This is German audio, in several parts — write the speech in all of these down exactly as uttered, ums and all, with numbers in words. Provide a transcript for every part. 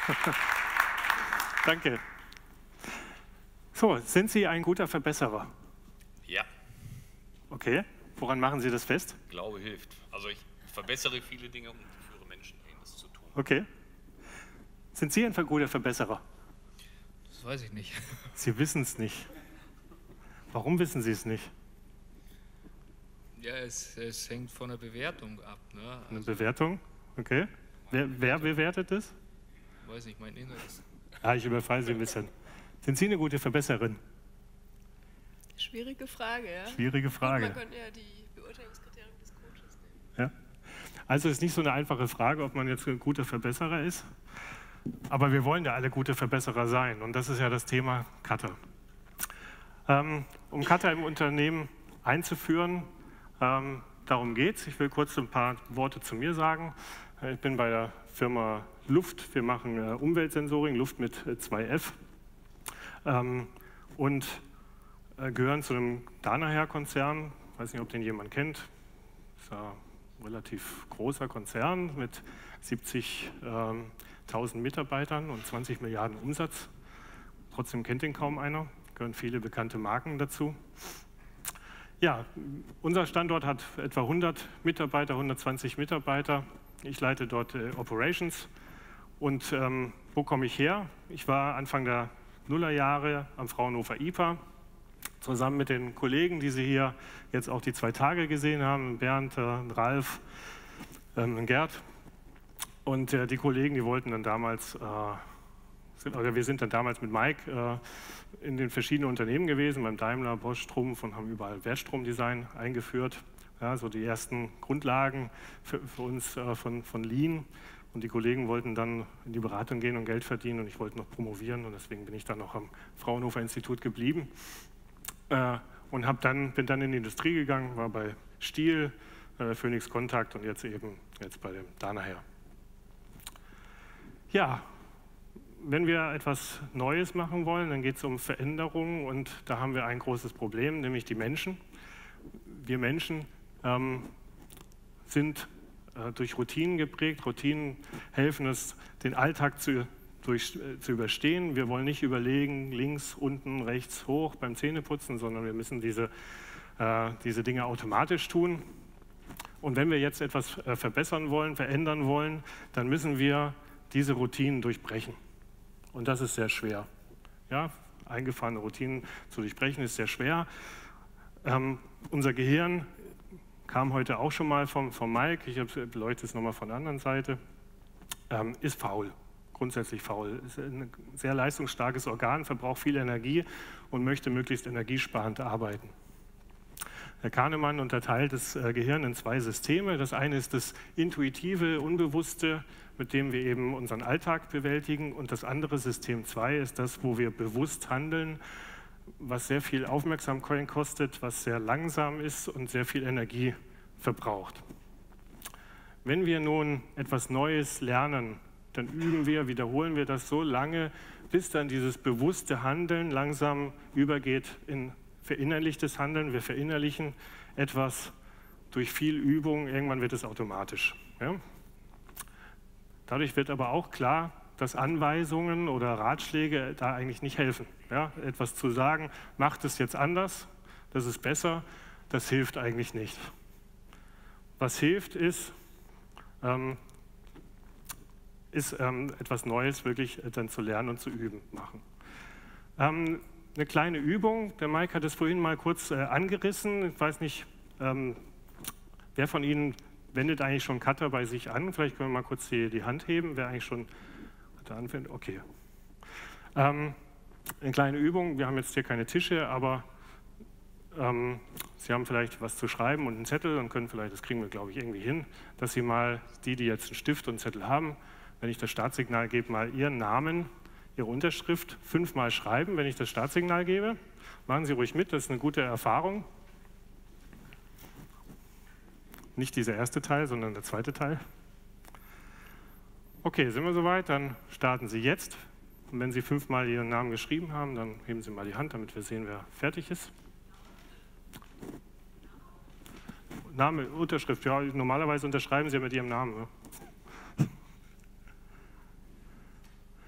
Danke. So, sind Sie ein guter Verbesserer? Ja. Okay. Woran machen Sie das fest? Glaube hilft. Also ich verbessere viele Dinge und führe Menschen hin, das zu tun. Okay. Sind Sie ein guter Verbesserer? Das weiß ich nicht. Sie wissen es nicht. Warum wissen Sie es nicht? Ja, es, es hängt von der Bewertung ab. Ne? Also, Eine Bewertung? Okay. Wer, wer bewertet es? weiß nicht, mein Inneres. Ah, ich überfalle Sie ein bisschen. Sind Sie eine gute Verbesserin? Schwierige Frage, ja. Schwierige Frage. Gut, man könnte ja die Beurteilungskriterien des Coaches nehmen. Ja. Also ist nicht so eine einfache Frage, ob man jetzt ein guter Verbesserer ist. Aber wir wollen ja alle gute Verbesserer sein. Und das ist ja das Thema Cutter. Ähm, um Cutter im Unternehmen einzuführen, ähm, darum geht es. Ich will kurz ein paar Worte zu mir sagen. Ich bin bei der Firma Luft. Wir machen äh, Umweltsensoring, Luft mit äh, zwei F. Ähm, und äh, gehören zu einem Danaher-Konzern. Ich weiß nicht, ob den jemand kennt. Das ist ein relativ großer Konzern mit siebzigtausend Mitarbeitern und zwanzig Milliarden Umsatz. Trotzdem kennt den kaum einer. Gehören viele bekannte Marken dazu. Ja, unser Standort hat etwa hundert Mitarbeiter, hundertzwanzig Mitarbeiter. Ich leite dort äh, Operations. Und ähm, wo komme ich her? Ich war Anfang der Nullerjahre am Fraunhofer I P A, zusammen mit den Kollegen, die Sie hier jetzt auch die zwei Tage gesehen haben, Bernd, äh, Ralf, ähm, Gerd. Und äh, die Kollegen, die wollten dann damals, äh, sind, oder wir sind dann damals mit Mike äh, in den verschiedenen Unternehmen gewesen, beim Daimler, Bosch, Trumpf, und haben überall Wertstromdesign eingeführt. Ja, so die ersten Grundlagen für, für uns äh, von, von Lean. Und die Kollegen wollten dann in die Beratung gehen und Geld verdienen, und ich wollte noch promovieren, und deswegen bin ich dann noch am Fraunhofer Institut geblieben. Äh, und hab dann, bin dann in die Industrie gegangen, war bei Stihl, äh, Phoenix Contact und jetzt eben jetzt bei dem Danaher. Ja, wenn wir etwas Neues machen wollen, dann geht es um Veränderungen, und da haben wir ein großes Problem, nämlich die Menschen. Wir Menschen ähm, sind äh, durch Routinen geprägt. Routinen helfen es, den Alltag zu, durch, äh, zu überstehen. Wir wollen nicht überlegen, links, unten, rechts, hoch beim Zähneputzen, sondern wir müssen diese, äh, diese Dinge automatisch tun. Und wenn wir jetzt etwas äh, verbessern wollen, verändern wollen, dann müssen wir diese Routinen durchbrechen. Und das ist sehr schwer. Ja, eingefahrene Routinen zu durchbrechen ist sehr schwer. Ähm, unser Gehirn kam heute auch schon mal vom, vom Mike, ich beleuchte es nochmal von der anderen Seite, ähm, ist faul, grundsätzlich faul. Ist ein sehr leistungsstarkes Organ, verbraucht viel Energie und möchte möglichst energiesparend arbeiten. Herr Kahnemann unterteilt das äh, Gehirn in zwei Systeme. Das eine ist das intuitive, unbewusste, mit dem wir eben unseren Alltag bewältigen. Und das andere, System zwei, ist das, wo wir bewusst handeln, was sehr viel Aufmerksamkeit kostet, was sehr langsam ist und sehr viel Energie verbraucht. Wenn wir nun etwas Neues lernen, dann üben wir, wiederholen wir das so lange, bis dann dieses bewusste Handeln langsam übergeht in verinnerlichtes Handeln. Wir verinnerlichen etwas durch viel Übung, irgendwann wird es automatisch. Ja? Dadurch wird aber auch klar, dass Anweisungen oder Ratschläge da eigentlich nicht helfen. Ja? Etwas zu sagen, macht es jetzt anders, das ist besser, das hilft eigentlich nicht. Was hilft, ist, ähm, ist ähm, etwas Neues wirklich dann zu lernen und zu üben machen. Ähm, eine kleine Übung, der Mike hat es vorhin mal kurz äh, angerissen. Ich weiß nicht, ähm, wer von Ihnen wendet eigentlich schon Cutter bei sich an? Vielleicht können wir mal kurz die, die Hand heben, wer eigentlich schon Cutter anwendet. Okay. Ähm, eine kleine Übung, wir haben jetzt hier keine Tische, aber ähm, Sie haben vielleicht was zu schreiben und einen Zettel und können vielleicht, das kriegen wir glaube ich irgendwie hin, dass Sie mal, die, die jetzt einen Stift und einen Zettel haben, wenn ich das Startsignal gebe, mal Ihren Namen, Ihre Unterschrift fünfmal schreiben, wenn ich das Startsignal gebe. Machen Sie ruhig mit, das ist eine gute Erfahrung. Nicht dieser erste Teil, sondern der zweite Teil. Okay, sind wir soweit? Dann starten Sie jetzt. Und wenn Sie fünfmal Ihren Namen geschrieben haben, dann heben Sie mal die Hand, damit wir sehen, wer fertig ist. Name, Unterschrift, ja, normalerweise unterschreiben Sie ja mit Ihrem Namen. Ja.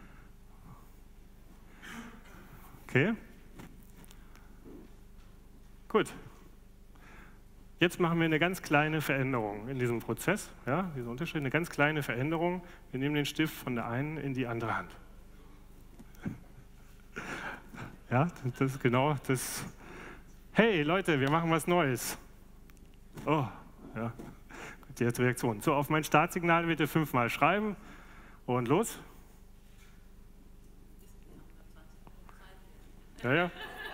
Okay. Gut. Jetzt machen wir eine ganz kleine Veränderung in diesem Prozess, ja, diesen Unterschied, eine ganz kleine Veränderung. Wir nehmen den Stift von der einen in die andere Hand. Ja, das ist genau das. Hey Leute, wir machen was Neues. Oh, ja, die erste Reaktion. So, auf mein Startsignal bitte fünfmal schreiben und los. Ja, ja.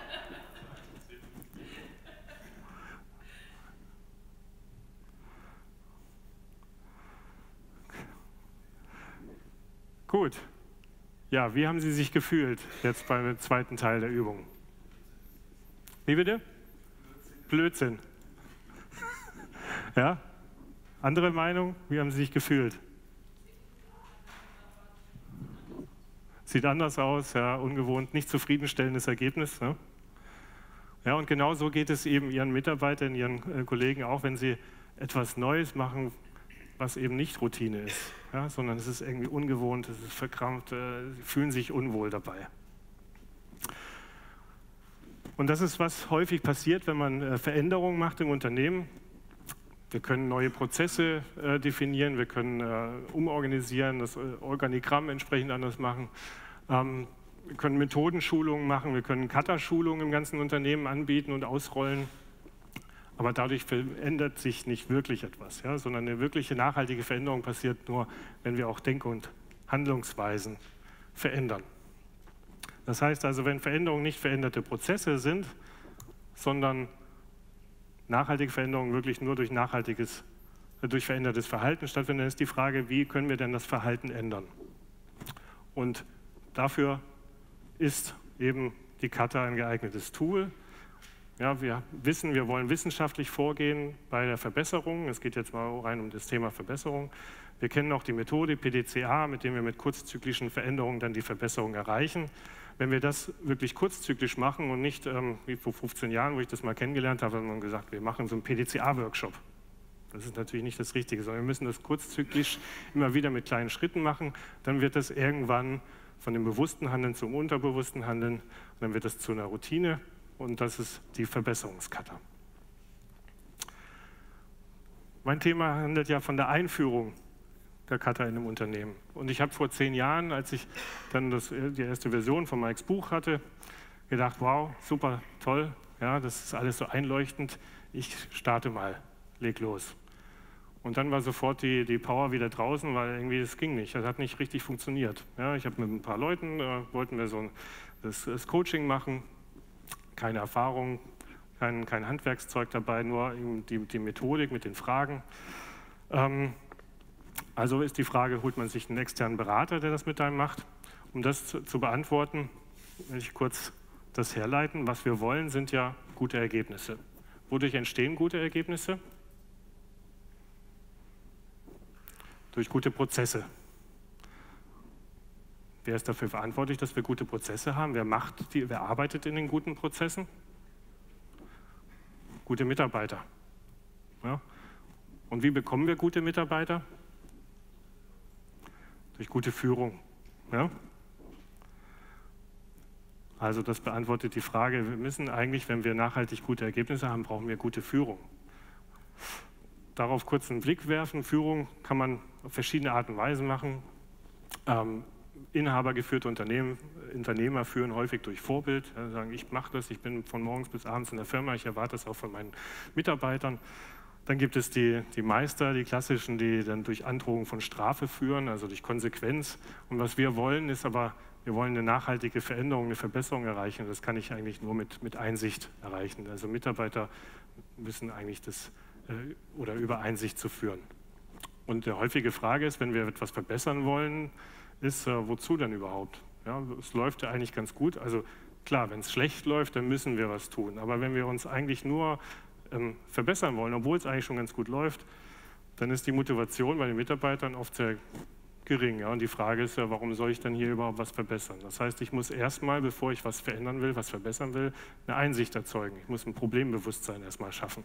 Gut. Ja, wie haben Sie sich gefühlt jetzt beim zweiten Teil der Übung? Wie bitte? Blödsinn. Ja? Andere Meinung? Wie haben Sie sich gefühlt? Sieht anders aus, ja, ungewohnt, nicht zufriedenstellendes Ergebnis. Ne? Ja, und genau so geht es eben Ihren Mitarbeitern, Ihren äh, Kollegen auch, wenn Sie etwas Neues machen, was eben nicht Routine ist, ja, sondern es ist irgendwie ungewohnt, es ist verkrampft, äh, Sie fühlen sich unwohl dabei. Und das ist, was häufig passiert, wenn man äh, Veränderungen macht im Unternehmen. Wir können neue Prozesse äh, definieren, wir können äh, umorganisieren, das äh, Organigramm entsprechend anders machen. Ähm, wir können Methodenschulungen machen, wir können Kata-Schulungen im ganzen Unternehmen anbieten und ausrollen. Aber dadurch verändert sich nicht wirklich etwas, ja, sondern eine wirkliche nachhaltige Veränderung passiert nur, wenn wir auch Denk- und Handlungsweisen verändern. Das heißt also, wenn Veränderungen nicht veränderte Prozesse sind, sondern nachhaltige Veränderungen wirklich nur durch nachhaltiges, durch verändertes Verhalten stattfinden, dann ist die Frage, wie können wir denn das Verhalten ändern? Und dafür ist eben die Kata ein geeignetes Tool. Ja, wir wissen, wir wollen wissenschaftlich vorgehen bei der Verbesserung. Es geht jetzt mal rein um das Thema Verbesserung. Wir kennen auch die Methode P D C A, mit der wir mit kurzzyklischen Veränderungen dann die Verbesserung erreichen. Wenn wir das wirklich kurzzyklisch machen und nicht ähm, wie vor fünfzehn Jahren, wo ich das mal kennengelernt habe, hat man gesagt, wir machen so einen P D C A-Workshop. Das ist natürlich nicht das Richtige, sondern wir müssen das kurzzyklisch immer wieder mit kleinen Schritten machen. Dann wird das irgendwann von dem bewussten Handeln zum unterbewussten Handeln und dann wird das zu einer Routine. Und das ist die Verbesserungskata. Mein Thema handelt ja von der Einführung der Kata in einem Unternehmen. Und ich habe vor zehn Jahren, als ich dann das, die erste Version von Mikes Buch hatte, gedacht, wow, super, toll, ja, das ist alles so einleuchtend, ich starte mal, leg los. Und dann war sofort die, die Power wieder draußen, weil irgendwie das ging nicht, das hat nicht richtig funktioniert. Ja, ich habe mit ein paar Leuten, äh, wollten wir so ein, das, das Coaching machen, keine Erfahrung, kein, kein Handwerkszeug dabei, nur die, die Methodik mit den Fragen. Ähm, also ist die Frage, holt man sich einen externen Berater, der das mit einem macht? Um das zu, zu beantworten, will ich kurz das herleiten. Was wir wollen, sind ja gute Ergebnisse. Wodurch entstehen gute Ergebnisse? Durch gute Prozesse. Wer ist dafür verantwortlich, dass wir gute Prozesse haben? Wer macht die, wer arbeitet in den guten Prozessen? Gute Mitarbeiter. Ja. Und wie bekommen wir gute Mitarbeiter? Durch gute Führung. Ja. Also das beantwortet die Frage, wir müssen eigentlich, wenn wir nachhaltig gute Ergebnisse haben, brauchen wir gute Führung. Darauf kurz einen Blick werfen. Führung kann man auf verschiedene Arten und Weisen machen. Ähm, Inhabergeführte Unternehmen, Unternehmer führen häufig durch Vorbild, ja, sagen, ich mache das, ich bin von morgens bis abends in der Firma, ich erwarte das auch von meinen Mitarbeitern. Dann gibt es die, die Meister, die klassischen, die dann durch Androhung von Strafe führen, also durch Konsequenz. Und was wir wollen, ist aber, wir wollen eine nachhaltige Veränderung, eine Verbesserung erreichen. Das kann ich eigentlich nur mit, mit Einsicht erreichen. Also Mitarbeiter müssen eigentlich das äh, oder über Einsicht zu führen. Und die häufige Frage ist, wenn wir etwas verbessern wollen, ist, äh, wozu denn überhaupt? Ja, es läuft ja eigentlich ganz gut. Also klar, wenn es schlecht läuft, dann müssen wir was tun. Aber wenn wir uns eigentlich nur ähm, verbessern wollen, obwohl es eigentlich schon ganz gut läuft, dann ist die Motivation bei den Mitarbeitern oft sehr gering. Ja? Und die Frage ist ja, warum soll ich dann hier überhaupt was verbessern? Das heißt, ich muss erstmal, bevor ich was verändern will, was verbessern will, eine Einsicht erzeugen. Ich muss ein Problembewusstsein erstmal schaffen.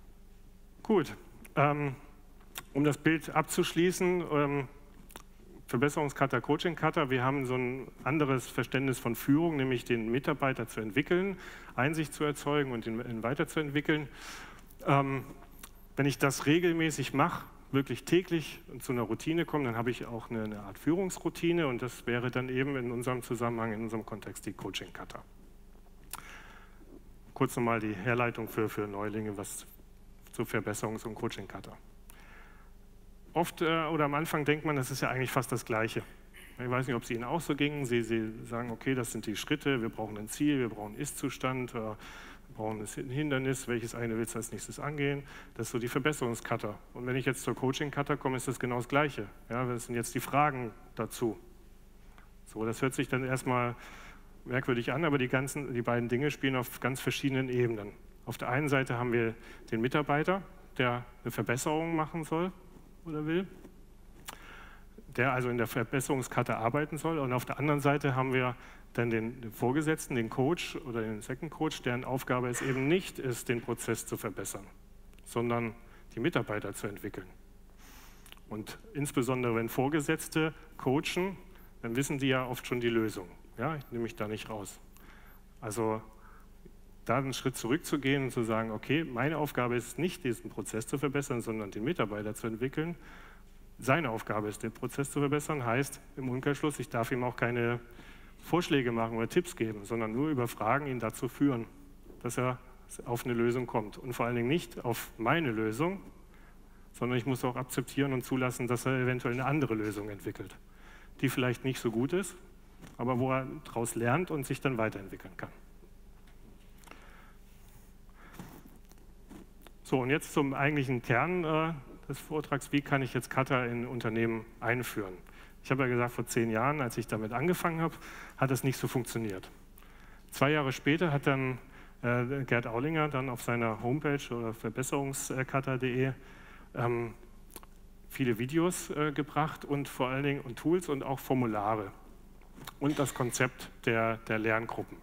Gut. Ähm, Um das Bild abzuschließen, ähm, Verbesserungscutter, Coaching-Cutter. Wir haben so ein anderes Verständnis von Führung, nämlich den Mitarbeiter zu entwickeln, Einsicht zu erzeugen und ihn weiterzuentwickeln. Ähm, wenn ich das regelmäßig mache, wirklich täglich zu einer Routine komme, dann habe ich auch eine, eine Art Führungsroutine und das wäre dann eben in unserem Zusammenhang, in unserem Kontext die Coaching-Cutter. Kurz nochmal die Herleitung für, für Neulinge, was zu Verbesserungs- und Coaching-Cutter. Oft äh, oder am Anfang denkt man, das ist ja eigentlich fast das Gleiche. Ich weiß nicht, ob es Ihnen auch so ging. Sie, Sie sagen, okay, das sind die Schritte, wir brauchen ein Ziel, wir brauchen einen Ist-Zustand, äh, wir brauchen ein Hindernis, welches eine willst du als nächstes angehen. Das ist so die Verbesserungscutter. Und wenn ich jetzt zur Coaching-Cutter komme, ist das genau das Gleiche. Ja, das sind jetzt die Fragen dazu. So, das hört sich dann erstmal merkwürdig an, aber die, ganzen, die beiden Dinge spielen auf ganz verschiedenen Ebenen. Auf der einen Seite haben wir den Mitarbeiter, der eine Verbesserung machen soll oder will, der also in der Verbesserungskette arbeiten soll. Und auf der anderen Seite haben wir dann den Vorgesetzten, den Coach oder den Second Coach, deren Aufgabe es eben nicht ist, den Prozess zu verbessern, sondern die Mitarbeiter zu entwickeln. Und insbesondere wenn Vorgesetzte coachen, dann wissen die ja oft schon die Lösung. Ja, ich nehme mich da nicht raus. Also da einen Schritt zurückzugehen und zu sagen, okay, meine Aufgabe ist nicht, diesen Prozess zu verbessern, sondern den Mitarbeiter zu entwickeln. Seine Aufgabe ist, den Prozess zu verbessern, heißt im Umkehrschluss, ich darf ihm auch keine Vorschläge machen oder Tipps geben, sondern nur über Fragen ihn dazu führen, dass er auf eine Lösung kommt. Und vor allen Dingen nicht auf meine Lösung, sondern ich muss auch akzeptieren und zulassen, dass er eventuell eine andere Lösung entwickelt, die vielleicht nicht so gut ist, aber wo er daraus lernt und sich dann weiterentwickeln kann. So, und jetzt zum eigentlichen Kern äh, des Vortrags, wie kann ich jetzt Cutter in Unternehmen einführen? Ich habe ja gesagt, vor zehn Jahren, als ich damit angefangen habe, hat es nicht so funktioniert. Zwei Jahre später hat dann äh, Gerd Aulinger dann auf seiner Homepage oder verbesserungscutter punkt de ähm, viele Videos äh, gebracht und vor allen Dingen und Tools und auch Formulare und das Konzept der, der Lerngruppen.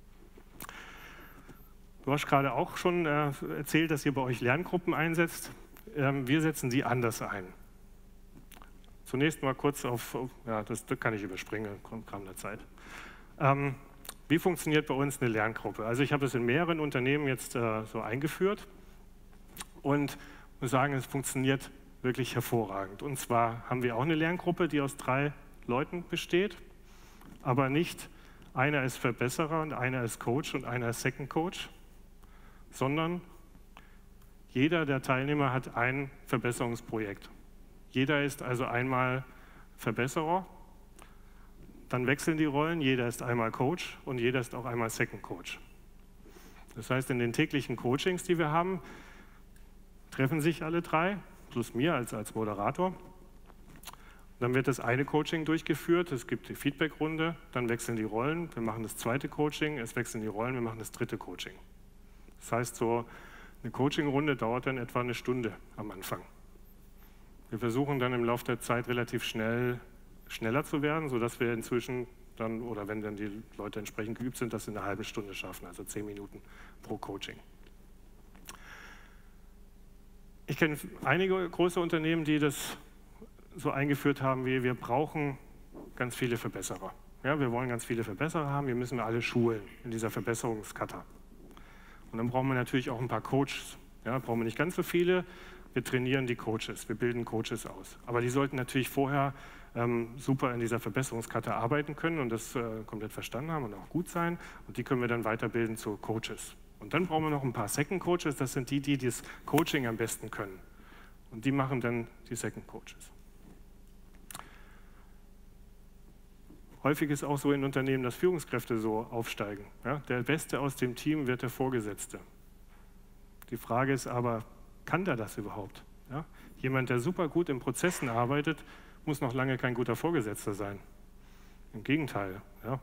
Du hast gerade auch schon äh, erzählt, dass ihr bei euch Lerngruppen einsetzt. Ähm, wir setzen sie anders ein. Zunächst mal kurz auf, ja, das, das kann ich überspringen, kam der Zeit. Ähm, wie funktioniert bei uns eine Lerngruppe? Also ich habe es in mehreren Unternehmen jetzt äh, so eingeführt und muss sagen, es funktioniert wirklich hervorragend. Und zwar haben wir auch eine Lerngruppe, die aus drei Leuten besteht, aber nicht einer ist Verbesserer und einer ist Coach und einer ist Second Coach, sondern jeder der Teilnehmer hat ein Verbesserungsprojekt. Jeder ist also einmal Verbesserer, dann wechseln die Rollen, jeder ist einmal Coach und jeder ist auch einmal Second Coach. Das heißt, in den täglichen Coachings, die wir haben, treffen sich alle drei, plus mir als, als Moderator. Dann wird das eine Coaching durchgeführt, es gibt die Feedbackrunde, dann wechseln die Rollen, wir machen das zweite Coaching, es wechseln die Rollen, wir machen das dritte Coaching. Das heißt, so eine Coaching-Runde dauert dann etwa eine Stunde am Anfang. Wir versuchen dann im Laufe der Zeit relativ schnell schneller zu werden, sodass wir inzwischen dann, oder wenn dann die Leute entsprechend geübt sind, das in einer halben Stunde schaffen, also zehn Minuten pro Coaching. Ich kenne einige große Unternehmen, die das so eingeführt haben, wie wir brauchen ganz viele Verbesserer. Ja, wir wollen ganz viele Verbesserer haben, wir müssen alle schulen in dieser Verbesserungskata. Und dann brauchen wir natürlich auch ein paar Coaches. Ja, brauchen wir nicht ganz so viele, wir trainieren die Coaches, wir bilden Coaches aus. Aber die sollten natürlich vorher ähm, super in dieser Verbesserungskata arbeiten können und das äh, komplett verstanden haben und auch gut sein. Und die können wir dann weiterbilden zu Coaches. Und dann brauchen wir noch ein paar Second Coaches, das sind die, die das Coaching am besten können. Und die machen dann die Second Coaches. Häufig ist auch so in Unternehmen, dass Führungskräfte so aufsteigen. Ja, der Beste aus dem Team wird der Vorgesetzte. Die Frage ist aber, kann der das überhaupt? Ja? Jemand, der super gut in Prozessen arbeitet, muss noch lange kein guter Vorgesetzter sein. Im Gegenteil. Ja?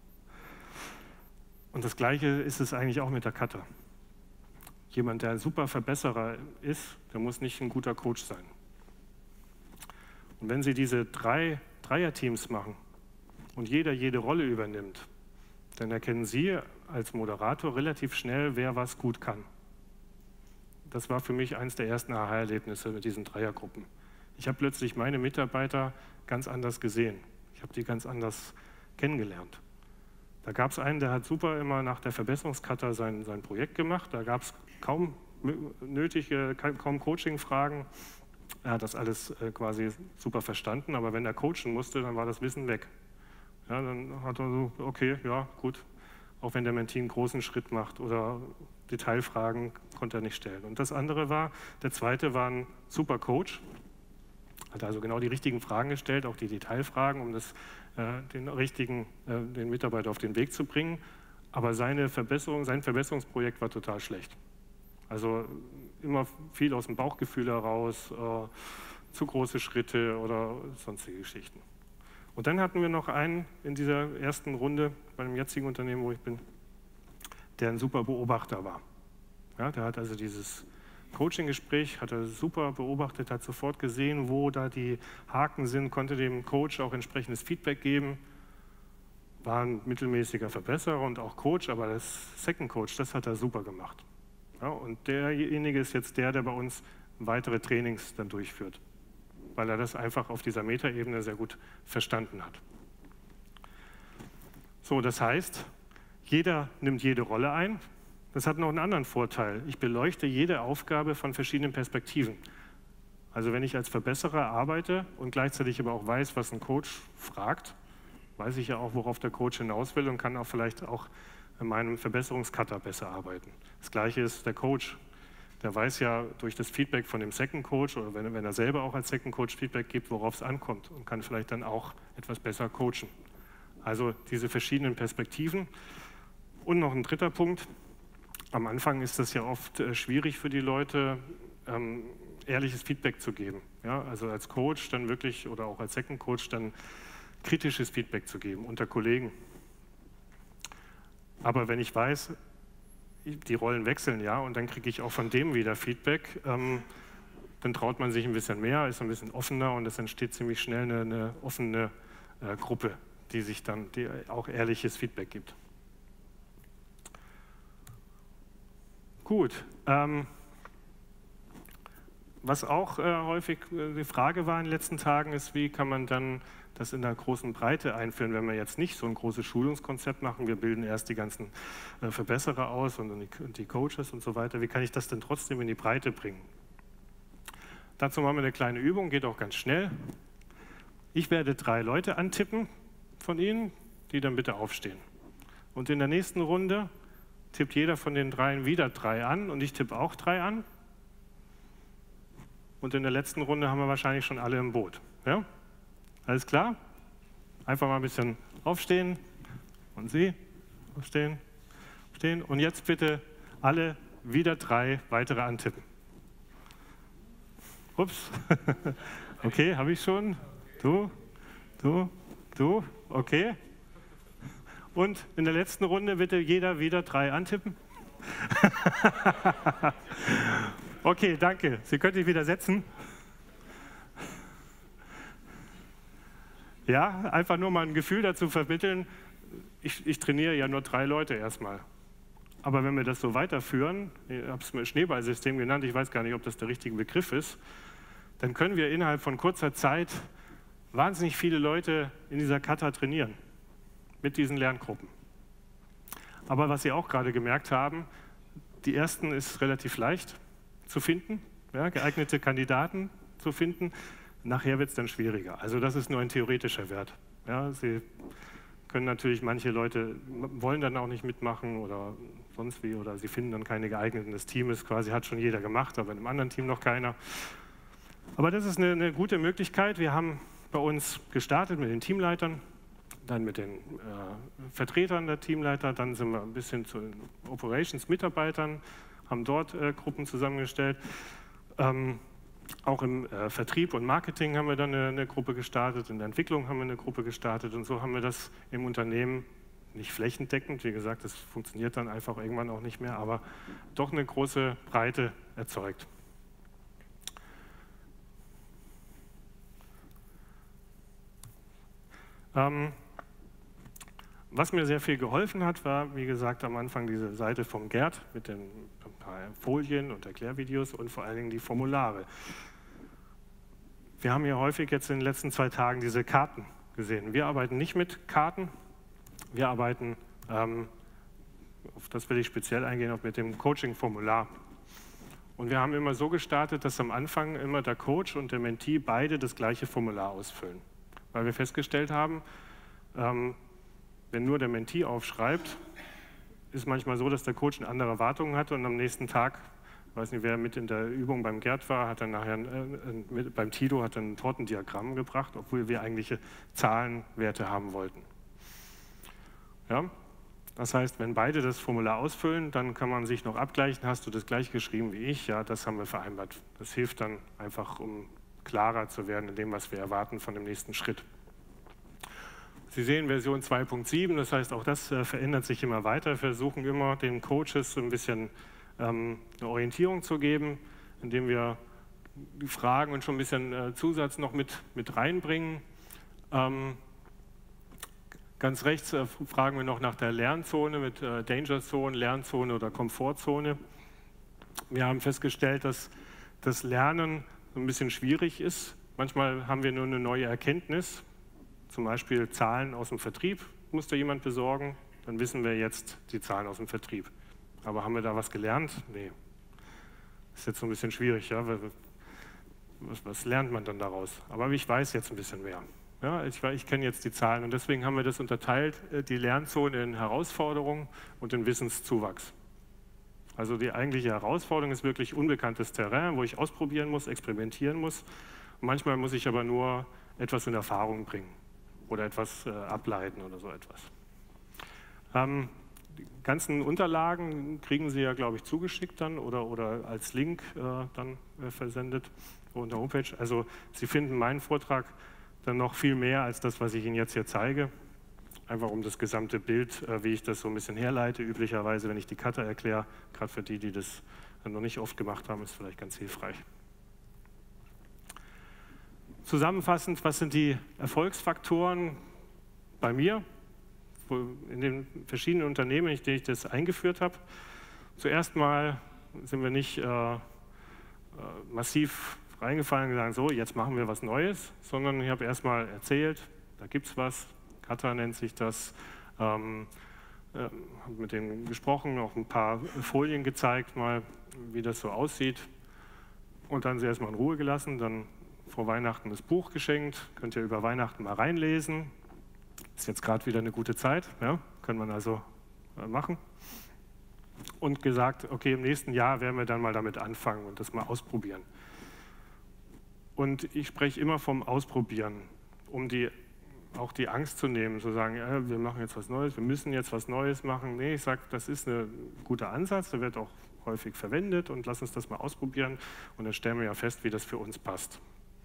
Und das Gleiche ist es eigentlich auch mit der Cutter. Jemand, der ein super Verbesserer ist, der muss nicht ein guter Coach sein. Und wenn Sie diese drei Dreierteams machen, und jeder jede Rolle übernimmt, dann erkennen Sie als Moderator relativ schnell, wer was gut kann. Das war für mich eines der ersten Aha-Erlebnisse mit diesen Dreiergruppen. Ich habe plötzlich meine Mitarbeiter ganz anders gesehen. Ich habe die ganz anders kennengelernt. Da gab es einen, der hat super immer nach der Verbesserungskata sein, sein Projekt gemacht. Da gab es kaum nötige, kaum Coaching-Fragen. Er hat das alles äh, quasi super verstanden, aber wenn er coachen musste, dann war das Wissen weg. Ja, dann hat er so, okay, ja, gut. Auch wenn der Mentee einen großen Schritt macht oder Detailfragen konnte er nicht stellen. Und das andere war, der zweite war ein super Coach, hat also genau die richtigen Fragen gestellt, auch die Detailfragen, um das, äh, den richtigen, äh, den Mitarbeiter auf den Weg zu bringen. Aber seine Verbesserung, sein Verbesserungsprojekt war total schlecht. Also immer viel aus dem Bauchgefühl heraus, äh, zu große Schritte oder sonstige Geschichten. Und dann hatten wir noch einen in dieser ersten Runde bei dem jetzigen Unternehmen, wo ich bin, der ein super Beobachter war. Ja, der hat also dieses Coaching-Gespräch, hat er super beobachtet, hat sofort gesehen, wo da die Haken sind, konnte dem Coach auch entsprechendes Feedback geben, war ein mittelmäßiger Verbesserer und auch Coach, aber das Second Coach, das hat er super gemacht. Ja, und derjenige ist jetzt der, der bei uns weitere Trainings dann durchführt, weil er das einfach auf dieser Metaebene sehr gut verstanden hat. So, das heißt, jeder nimmt jede Rolle ein. Das hat noch einen anderen Vorteil. Ich beleuchte jede Aufgabe von verschiedenen Perspektiven. Also wenn ich als Verbesserer arbeite und gleichzeitig aber auch weiß, was ein Coach fragt, weiß ich ja auch, worauf der Coach hinaus will und kann auch vielleicht auch in meinem Verbesserungskata besser arbeiten. Das Gleiche ist der Coach. Der weiß ja durch das Feedback von dem Second Coach oder wenn, wenn er selber auch als Second Coach Feedback gibt, worauf es ankommt und kann vielleicht dann auch etwas besser coachen. Also diese verschiedenen Perspektiven. Und noch ein dritter Punkt. Am Anfang ist das ja oft äh, schwierig für die Leute, ähm, ehrliches Feedback zu geben. Ja, also als Coach dann wirklich oder auch als Second Coach dann kritisches Feedback zu geben unter Kollegen. Aber wenn ich weiß, die Rollen wechseln ja und dann kriege ich auch von dem wieder Feedback, ähm, dann traut man sich ein bisschen mehr, ist ein bisschen offener und es entsteht ziemlich schnell eine, eine offene äh, Gruppe, die sich dann die auch ehrliches Feedback gibt. Gut. Ähm, was auch äh, häufig äh, die Frage war in den letzten Tagen ist, wie kann man dann das in der großen Breite einführen, wenn wir jetzt nicht so ein großes Schulungskonzept machen, wir bilden erst die ganzen äh, Verbesserer aus und die, und die Coaches und so weiter, wie kann ich das denn trotzdem in die Breite bringen? Dazu machen wir eine kleine Übung, geht auch ganz schnell. Ich werde drei Leute antippen von Ihnen, die dann bitte aufstehen. Und in der nächsten Runde tippt jeder von den dreien wieder drei an und ich tippe auch drei an. Und in der letzten Runde haben wir wahrscheinlich schon alle im Boot. Ja? Alles klar? Einfach mal ein bisschen aufstehen. Und Sie? Aufstehen. Aufstehen. Und jetzt bitte alle wieder drei weitere antippen. Ups. Okay, habe ich schon. Du, du, du. Okay. Und in der letzten Runde bitte jeder wieder drei antippen. Okay, danke. Sie können sich wieder setzen. Ja, einfach nur mal ein Gefühl dazu vermitteln. Ich, ich trainiere ja nur drei Leute erstmal. Aber wenn wir das so weiterführen, ich habe es mir Schneeballsystem genannt, ich weiß gar nicht, ob das der richtige Begriff ist, dann können wir innerhalb von kurzer Zeit wahnsinnig viele Leute in dieser Kata trainieren. Mit diesen Lerngruppen. Aber was Sie auch gerade gemerkt haben, die ersten ist relativ leicht zu finden, ja, geeignete Kandidaten zu finden. Nachher wird es dann schwieriger. Also das ist nur ein theoretischer Wert. Ja, Sie können natürlich, manche Leute wollen dann auch nicht mitmachen oder sonst wie, oder sie finden dann keine geeigneten. Das Team ist quasi, hat schon jeder gemacht, aber in einem anderen Team noch keiner. Aber das ist eine, eine gute Möglichkeit. Wir haben bei uns gestartet mit den Teamleitern, dann mit den äh, Vertretern der Teamleiter, dann sind wir ein bisschen zu den Operations-Mitarbeitern, haben dort äh, Gruppen zusammengestellt. Ähm, auch im äh, Vertrieb und Marketing haben wir dann eine, eine Gruppe gestartet, in der Entwicklung haben wir eine Gruppe gestartet und so haben wir das im Unternehmen nicht flächendeckend, wie gesagt, das funktioniert dann einfach irgendwann auch nicht mehr, aber doch eine große Breite erzeugt. Ähm, Was mir sehr viel geholfen hat, war, wie gesagt, am Anfang diese Seite vom Gerd mit den ein paar Folien und Erklärvideos und vor allen Dingen die Formulare. Wir haben hier häufig jetzt in den letzten zwei Tagen diese Karten gesehen. Wir arbeiten nicht mit Karten, wir arbeiten, ähm, auf das will ich speziell eingehen, auch mit dem Coaching-Formular. Und wir haben immer so gestartet, dass am Anfang immer der Coach und der Mentee beide das gleiche Formular ausfüllen. Weil wir festgestellt haben, ähm, wenn nur der Mentee aufschreibt, ist manchmal so, dass der Coach eine andere Erwartungen hat und am nächsten Tag, ich weiß nicht, wer mit in der Übung beim Gerd war, hat dann nachher äh, mit, beim Tito hat dann ein Tortendiagramm gebracht, obwohl wir eigentliche Zahlenwerte haben wollten. Ja? Das heißt, wenn beide das Formular ausfüllen, dann kann man sich noch abgleichen, hast du das gleich geschrieben wie ich? Ja, das haben wir vereinbart. Das hilft dann einfach, um klarer zu werden in dem, was wir erwarten von dem nächsten Schritt. Sie sehen Version zwei Punkt sieben, das heißt, auch das äh, verändert sich immer weiter. Wir versuchen immer, den Coaches so ein bisschen ähm, eine Orientierung zu geben, indem wir die Fragen und schon ein bisschen äh, Zusatz noch mit, mit reinbringen. Ähm, ganz rechts äh, fragen wir noch nach der Lernzone mit äh, Danger Zone, Lernzone oder Komfortzone. Wir haben festgestellt, dass das Lernen so ein bisschen schwierig ist. Manchmal haben wir nur eine neue Erkenntnis. Zum Beispiel Zahlen aus dem Vertrieb musste jemand besorgen, dann wissen wir jetzt die Zahlen aus dem Vertrieb. Aber haben wir da was gelernt? Nee. Ist jetzt so ein bisschen schwierig, ja? Was, was lernt man dann daraus? Aber ich weiß jetzt ein bisschen mehr. Ja, ich ich kenne jetzt die Zahlen und deswegen haben wir das unterteilt, die Lernzone in Herausforderungen und in Wissenszuwachs. Also die eigentliche Herausforderung ist wirklich unbekanntes Terrain, wo ich ausprobieren muss, experimentieren muss. Und manchmal muss ich aber nur etwas in Erfahrung bringen oder etwas äh, ableiten oder so etwas. Ähm, die ganzen Unterlagen kriegen Sie ja, glaube ich, zugeschickt dann oder, oder als Link äh, dann äh, versendet auf der Homepage. Also Sie finden meinen Vortrag dann noch viel mehr als das, was ich Ihnen jetzt hier zeige. Einfach um das gesamte Bild, äh, wie ich das so ein bisschen herleite. Üblicherweise, wenn ich die Kata erkläre, gerade für die, die das noch nicht oft gemacht haben, ist vielleicht ganz hilfreich. Zusammenfassend, was sind die Erfolgsfaktoren bei mir, in den verschiedenen Unternehmen, in denen ich das eingeführt habe? Zuerst mal sind wir nicht äh, äh, massiv reingefallen und gesagt, so, jetzt machen wir was Neues, sondern ich habe erst mal erzählt, da gibt es was, Kata nennt sich das, ähm, äh, habe mit denen gesprochen, auch ein paar Folien gezeigt, mal, wie das so aussieht und dann sie erstmal in Ruhe gelassen, dann vor Weihnachten das Buch geschenkt, könnt ihr über Weihnachten mal reinlesen. Ist jetzt gerade wieder eine gute Zeit, ja? Kann man also machen. Und gesagt, okay, im nächsten Jahr werden wir dann mal damit anfangen und das mal ausprobieren. Und ich spreche immer vom Ausprobieren, um die, auch die Angst zu nehmen, zu sagen, ja, wir machen jetzt was Neues, wir müssen jetzt was Neues machen. Nee, ich sage, das ist ein guter Ansatz, der wird auch häufig verwendet und lass uns das mal ausprobieren und dann stellen wir ja fest, wie das für uns passt.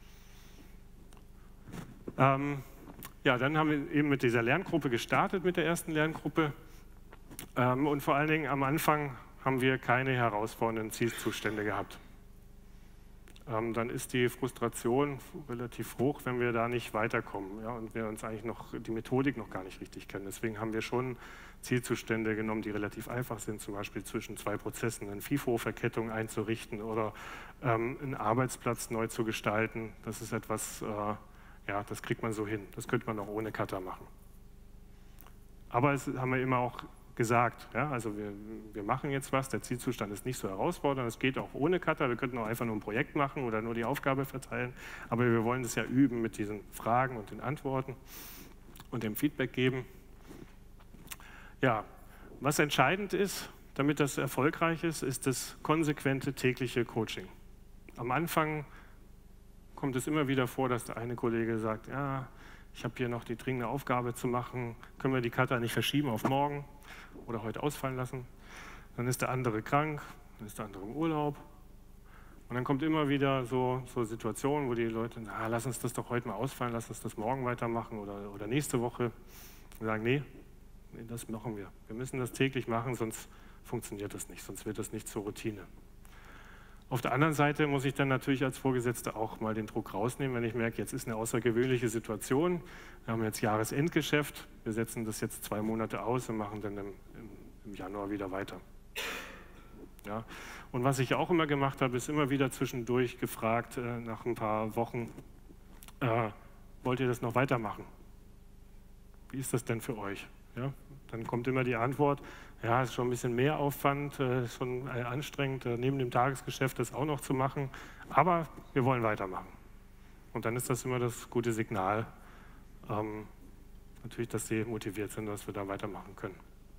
Ähm, ja, dann haben wir eben mit dieser Lerngruppe gestartet, mit der ersten Lerngruppe. Ähm, und vor allen Dingen am Anfang haben wir keine herausfordernden Zielzustände gehabt. Ähm, dann ist die Frustration relativ hoch, wenn wir da nicht weiterkommen, ja, und wir uns eigentlich noch die Methodik noch gar nicht richtig kennen. Deswegen haben wir schon Zielzustände genommen, die relativ einfach sind, zum Beispiel zwischen zwei Prozessen eine FIFO-Verkettung einzurichten oder ähm, einen Arbeitsplatz neu zu gestalten. Das ist etwas, äh, ja, das kriegt man so hin. Das könnte man auch ohne Kata machen. Aber es haben wir immer auch gesagt, ja, also wir, wir machen jetzt was, der Zielzustand ist nicht so herausfordernd, es geht auch ohne Kata, wir könnten auch einfach nur ein Projekt machen oder nur die Aufgabe verteilen, aber wir wollen das ja üben mit diesen Fragen und den Antworten und dem Feedback geben. Ja, was entscheidend ist, damit das erfolgreich ist, ist das konsequente tägliche Coaching. Am Anfang kommt es immer wieder vor, dass der eine Kollege sagt, ja, ich habe hier noch die dringende Aufgabe zu machen, können wir die Kata nicht verschieben auf morgen oder heute ausfallen lassen. Dann ist der andere krank, dann ist der andere im Urlaub. Und dann kommt immer wieder so, so Situationen, wo die Leute, na, lass uns das doch heute mal ausfallen, lass uns das morgen weitermachen oder, oder nächste Woche. Und sagen, nee, nee, das machen wir. Wir müssen das täglich machen, sonst funktioniert das nicht, sonst wird das nicht zur Routine. Auf der anderen Seite muss ich dann natürlich als Vorgesetzter auch mal den Druck rausnehmen, wenn ich merke, jetzt ist eine außergewöhnliche Situation, wir haben jetzt Jahresendgeschäft, wir setzen das jetzt zwei Monate aus und machen dann im, im, im Januar wieder weiter. Ja. Und was ich auch immer gemacht habe, ist immer wieder zwischendurch gefragt, äh, nach ein paar Wochen, äh, wollt ihr das noch weitermachen? Wie ist das denn für euch? Ja, dann kommt immer die Antwort, ja, es ist schon ein bisschen mehr Aufwand, äh, ist schon äh, anstrengend, äh, neben dem Tagesgeschäft das auch noch zu machen, aber wir wollen weitermachen. Und dann ist das immer das gute Signal, ähm, natürlich, dass sie motiviert sind, dass wir da weitermachen können.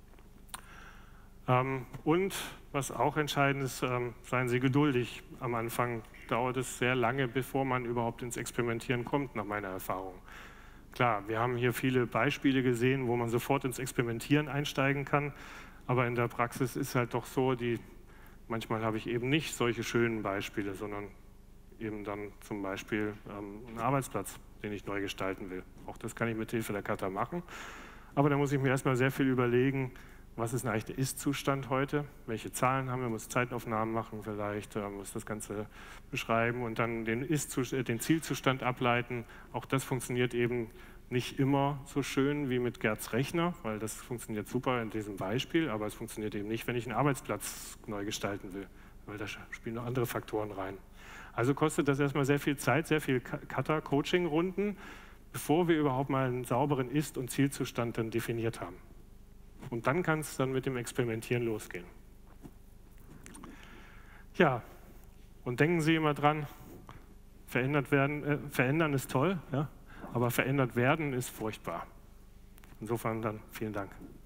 Ähm, und was auch entscheidend ist, ähm, seien Sie geduldig. Am Anfang dauert es sehr lange, bevor man überhaupt ins Experimentieren kommt, nach meiner Erfahrung. Klar, wir haben hier viele Beispiele gesehen, wo man sofort ins Experimentieren einsteigen kann, aber in der Praxis ist halt doch so, die, manchmal habe ich eben nicht solche schönen Beispiele, sondern eben dann zum Beispiel ähm, einen Arbeitsplatz, den ich neu gestalten will. Auch das kann ich mit Hilfe der Kata machen, aber da muss ich mir erstmal sehr viel überlegen, was ist denn eigentlich der Ist-Zustand heute, welche Zahlen haben wir, muss Zeitaufnahmen machen vielleicht, äh, muss das Ganze beschreiben und dann den, Ist den Zielzustand ableiten. Auch das funktioniert eben nicht immer so schön wie mit Gerds Rechner, weil das funktioniert super in diesem Beispiel, aber es funktioniert eben nicht, wenn ich einen Arbeitsplatz neu gestalten will, weil da spielen noch andere Faktoren rein. Also kostet das erstmal sehr viel Zeit, sehr viel Kata-Coaching-Runden, bevor wir überhaupt mal einen sauberen Ist- und Zielzustand dann definiert haben. Und dann kann es dann mit dem Experimentieren losgehen. Ja, und denken Sie immer dran, verändert werden, äh, verändern ist toll, ja, aber verändert werden ist furchtbar. Insofern dann vielen Dank.